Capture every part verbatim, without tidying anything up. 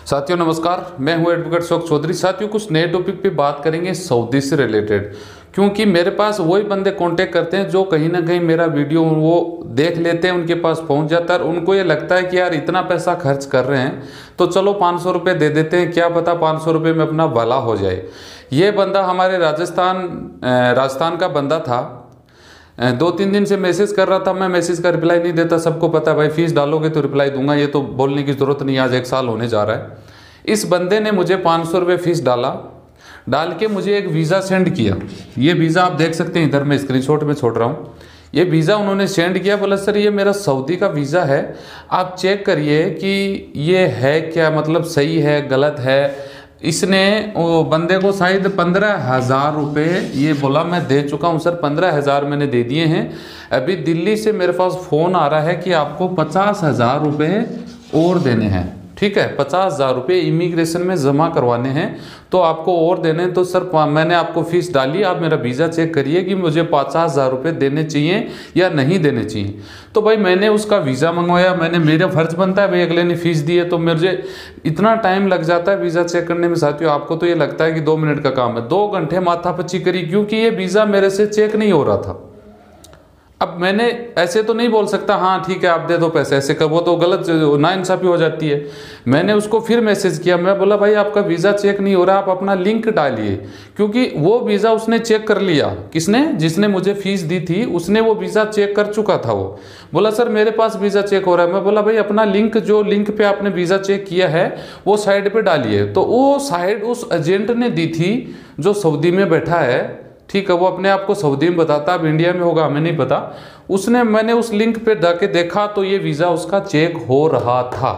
साथियों नमस्कार, मैं हूं एडवोकेट अशोक चौधरी। साथियों कुछ नए टॉपिक पे बात करेंगे सऊदी से रिलेटेड, क्योंकि मेरे पास वही बंदे कांटेक्ट करते हैं जो कहीं ना कहीं मेरा वीडियो वो देख लेते हैं, उनके पास पहुंच जाता है और उनको ये लगता है कि यार इतना पैसा खर्च कर रहे हैं तो चलो पाँच सौ रुपये दे देते हैं, क्या पता पाँच सौ रुपये में अपना भला हो जाए। ये बंदा हमारे राजस्थान राजस्थान का बंदा था। दो तीन दिन से मैसेज कर रहा था, मैं मैसेज का रिप्लाई नहीं देता। सबको पता है भाई, फीस डालोगे तो रिप्लाई दूंगा, ये तो बोलने की ज़रूरत नहीं, आज एक साल होने जा रहा है। इस बंदे ने मुझे पाँच सौ रुपये फीस डाला, डाल के मुझे एक वीज़ा सेंड किया। ये वीज़ा आप देख सकते हैं, इधर मैं स्क्रीनशॉट में छोड़ रहा हूँ। ये वीज़ा उन्होंने सेंड किया, बोला सर ये मेरा सऊदी का वीज़ा है, आप चेक करिए कि ये है क्या, मतलब सही है गलत है। इसने वो बंदे को शायद पंद्रह हज़ार रुपये ये बोला मैं दे चुका हूँ सर, पंद्रह हज़ार मैंने दे दिए हैं। अभी दिल्ली से मेरे पास फ़ोन आ रहा है कि आपको पचास हज़ार रुपये और देने हैं। ठीक है, पचास हज़ार रुपये इमिग्रेशन में जमा करवाने हैं तो आपको और देने हैं। तो सर मैंने आपको फीस डाली, आप मेरा वीज़ा चेक करिए कि मुझे पचास हज़ार रुपये देने चाहिए या नहीं देने चाहिए। तो भाई मैंने उसका वीज़ा मंगवाया, मैंने मेरा फ़र्ज़ बनता है भाई, अगले ने फीस दी है तो मुझे इतना टाइम लग जाता है वीज़ा चेक करने में। साथियों आपको तो ये लगता है कि दो मिनट का काम है, दो घंटे माथापच्ची करी, क्योंकि ये वीज़ा मेरे से चेक नहीं हो रहा था। अब मैंने ऐसे तो नहीं बोल सकता हाँ ठीक है आप दे दो पैसे, ऐसे कर वो तो गलत नाइंसाफ़ी हो जाती है। मैंने उसको फिर मैसेज किया, मैं बोला भाई आपका वीज़ा चेक नहीं हो रहा, आप अपना लिंक डालिए, क्योंकि वो वीज़ा उसने चेक कर लिया। किसने? जिसने मुझे फीस दी थी उसने वो वीज़ा चेक कर चुका था। वो बोला सर मेरे पास वीज़ा चेक हो रहा है। मैं बोला भाई अपना लिंक, जो लिंक पे आपने वीज़ा चेक किया है वो साइड पे डालिए। तो वो साइड उस एजेंट ने दी थी जो सऊदी में बैठा है। ठीक है, वो अपने आप को सऊदी में बताता, अब इंडिया में होगा हमें नहीं पता। उसने, मैंने उस लिंक पे जाके देखा तो ये वीज़ा उसका चेक हो रहा था।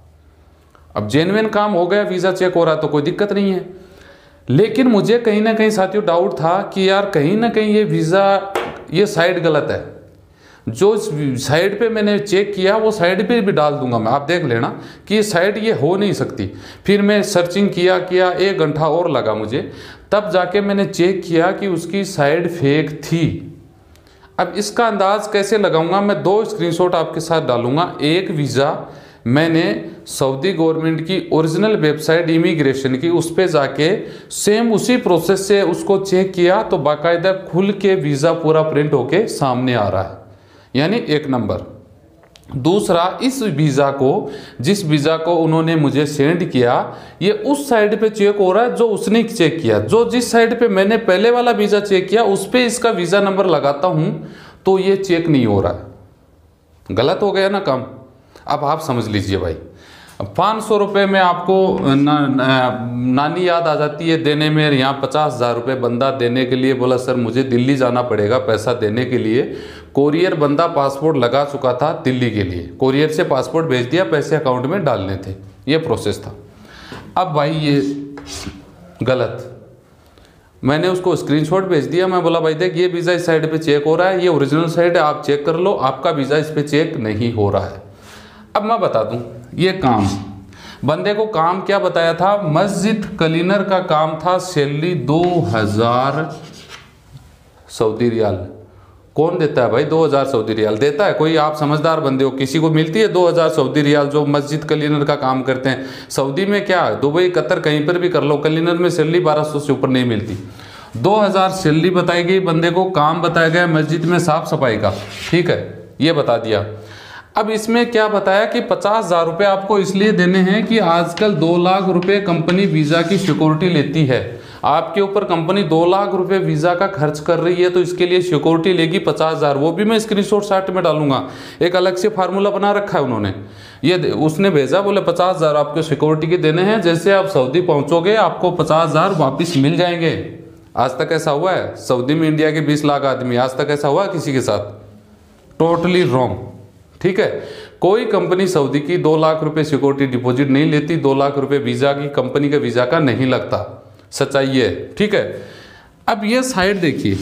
अब जेन्युइन काम हो गया, वीज़ा चेक हो रहा तो कोई दिक्कत नहीं है। लेकिन मुझे कहीं ना कहीं साथियों डाउट था कि यार कहीं ना कहीं ये वीज़ा, ये साइड गलत है। जो साइड पे मैंने चेक किया वो साइड पे भी डाल दूंगा मैं, आप देख लेना कि ये साइड ये हो नहीं सकती। फिर मैं सर्चिंग किया किया एक घंटा और लगा मुझे, तब जाके मैंने चेक किया कि उसकी साइड फेक थी। अब इसका अंदाज कैसे लगाऊंगा? मैं दो स्क्रीनशॉट आपके साथ डालूंगा। एक वीज़ा मैंने सऊदी गवर्नमेंट की ओरिजिनल वेबसाइट इमिग्रेशन की, उस पर जाके सेम उसी प्रोसेस से उसको चेक किया तो बाकायदा खुल के वीज़ा पूरा प्रिंट होके सामने आ रहा है, यानी एक नंबर। दूसरा, इस वीज़ा को, जिस वीज़ा को उन्होंने मुझे सेंड किया, ये उस साइड पे चेक हो रहा है जो उसने चेक किया। जो जिस साइड पे मैंने पहले वाला वीज़ा चेक किया उस पे इसका वीज़ा नंबर लगाता हूँ तो ये चेक नहीं हो रहा है। गलत हो गया ना काम। अब आप समझ लीजिए भाई, पाँच सौ रुपये में आपको ना, ना, नानी याद आ जाती है देने में। यहाँ पचास हज़ार रुपये बंदा देने के लिए बोला सर मुझे दिल्ली जाना पड़ेगा पैसा देने के लिए। कोरियर बंदा पासपोर्ट लगा चुका था दिल्ली के लिए, कोरियर से पासपोर्ट भेज दिया, पैसे अकाउंट में डालने थे, ये प्रोसेस था। अब भाई ये गलत, मैंने उसको स्क्रीनशॉट भेज दिया। मैं बोला भाई देख ये वीज़ा इस साइड पे चेक हो रहा है, ये ओरिजिनल साइड है, आप चेक कर लो, आपका वीज़ा इस पर चेक नहीं हो रहा है। अब मैं बता दूं, ये काम बंदे को काम क्या बताया था? मस्जिद क्लीनर का काम था, सैलरी दो हज़ार सऊदी रियाल। कौन देता है भाई दो हज़ार सऊदी रियाल? देता है कोई? आप समझदार बंदे हो, किसी को मिलती है दो हज़ार सऊदी रियाल जो मस्जिद क्लीनर का काम करते हैं? सऊदी में क्या, दुबई कतर कहीं पर भी कर लो, क्लीनर में सैलरी बारह सौ से ऊपर नहीं मिलती। दो हज़ार सैलरी बताई गई बंदे को, काम बताया गया मस्जिद में साफ सफाई का। ठीक है, ये बता दिया। अब इसमें क्या बताया कि पचास हज़ार रुपये आपको इसलिए देने हैं कि आजकल दो लाख रुपए कंपनी वीज़ा की सिक्योरिटी लेती है। आपके ऊपर कंपनी दो लाख रुपए वीज़ा का खर्च कर रही है तो इसके लिए सिक्योरिटी लेगी पचास हज़ार। वो भी मैं स्क्रीनशॉट साइट में डालूंगा, एक अलग से फार्मूला बना रखा है उन्होंने। ये उसने भेजा, बोले पचास हज़ार आपको सिक्योरिटी के देने हैं, जैसे आप सऊदी पहुँचोगे आपको पचास हज़ार वापस मिल जाएंगे। आज तक ऐसा हुआ है सऊदी में? इंडिया के बीस लाख आदमी, आज तक ऐसा हुआ किसी के साथ? Totally wrong. ठीक है, कोई कंपनी सऊदी की दो लाख रुपए सिक्योरिटी डिपॉजिट नहीं लेती, दो लाख रुपए वीज़ा की कंपनी का वीज़ा का नहीं लगता। सच्चाई है। ठीक है, अब ये साइड देखिए,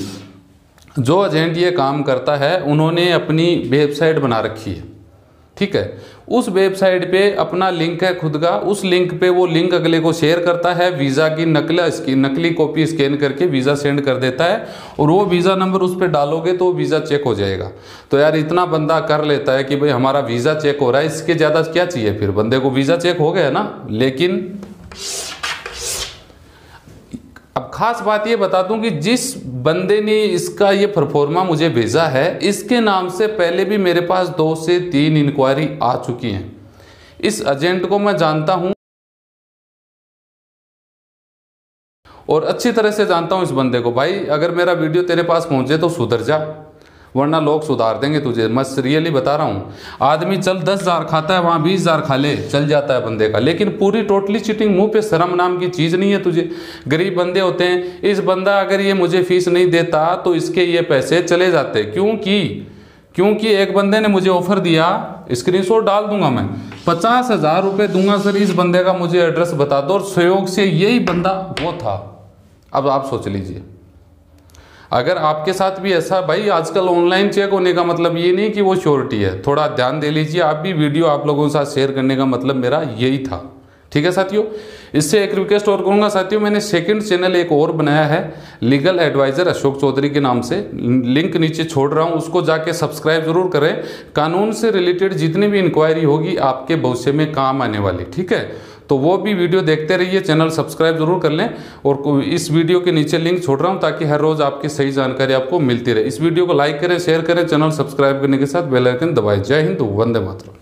जो एजेंट ये काम करता है उन्होंने अपनी वेबसाइट बना रखी है। ठीक है, उस वेबसाइट पे अपना लिंक है खुद का, उस लिंक पे वो लिंक अगले को शेयर करता है, वीज़ा की नकला इसकी नकली कॉपी स्कैन करके वीज़ा सेंड कर देता है और वो वीज़ा नंबर उस पर डालोगे तो वीज़ा चेक हो जाएगा। तो यार इतना बंदा कर लेता है कि भाई हमारा वीज़ा चेक हो रहा है, इसके ज़्यादा क्या चाहिए, फिर बंदे को वीज़ा चेक हो गया ना। लेकिन अब खास बात ये बता दूं कि जिस बंदे ने इसका ये परफॉर्मा मुझे भेजा है, इसके नाम से पहले भी मेरे पास दो से तीन इंक्वायरी आ चुकी हैं। इस एजेंट को मैं जानता हूं और अच्छी तरह से जानता हूं इस बंदे को। भाई अगर मेरा वीडियो तेरे पास पहुंचे तो सुधर जा, वरना लोग सुधार देंगे तुझे। मैं रियली बता रहा हूँ। आदमी चल दस हज़ार खाता है, वहाँ बीस हज़ार खा ले, चल जाता है बंदे का, लेकिन पूरी टोटली चीटिंग। मुंह पे शर्म नाम की चीज़ नहीं है तुझे। गरीब बंदे होते हैं, इस बंदा अगर ये मुझे फीस नहीं देता तो इसके ये पैसे चले जाते। क्योंकि क्योंकि एक बंदे ने मुझे ऑफर दिया, स्क्रीनशॉट डाल दूंगा मैं, पचास हज़ार रुपये दूंगा सर इस बंदे का मुझे एड्रेस बता दो, और सहयोग से यही बंदा वो था। अब आप सोच लीजिए, अगर आपके साथ भी ऐसा, भाई आजकल ऑनलाइन चेक होने का मतलब ये नहीं कि वो श्योरिटी है, थोड़ा ध्यान दे लीजिए आप भी। वीडियो आप लोगों के साथ शेयर करने का मतलब मेरा यही था, ठीक है साथियों। इससे एक रिक्वेस्ट और करूंगा साथियों, मैंने सेकंड चैनल एक और बनाया है लीगल एडवाइजर अशोक चौधरी के नाम से, लिंक नीचे छोड़ रहा हूं, उसको जाके सब्सक्राइब जरूर करें। कानून से रिलेटेड जितनी भी इंक्वायरी होगी आपके भविष्य में काम आने वाली, ठीक है। तो वो भी वीडियो देखते रहिए, चैनल सब्सक्राइब जरूर कर लें, और इस वीडियो के नीचे लिंक छोड़ रहा हूं ताकि हर रोज आपकी सही जानकारी आपको मिलती रहे। इस वीडियो को लाइक करें, शेयर करें, चैनल सब्सक्राइब करने के साथ बेल आइकन दबाएं। जय हिंद, वंदे मातरम।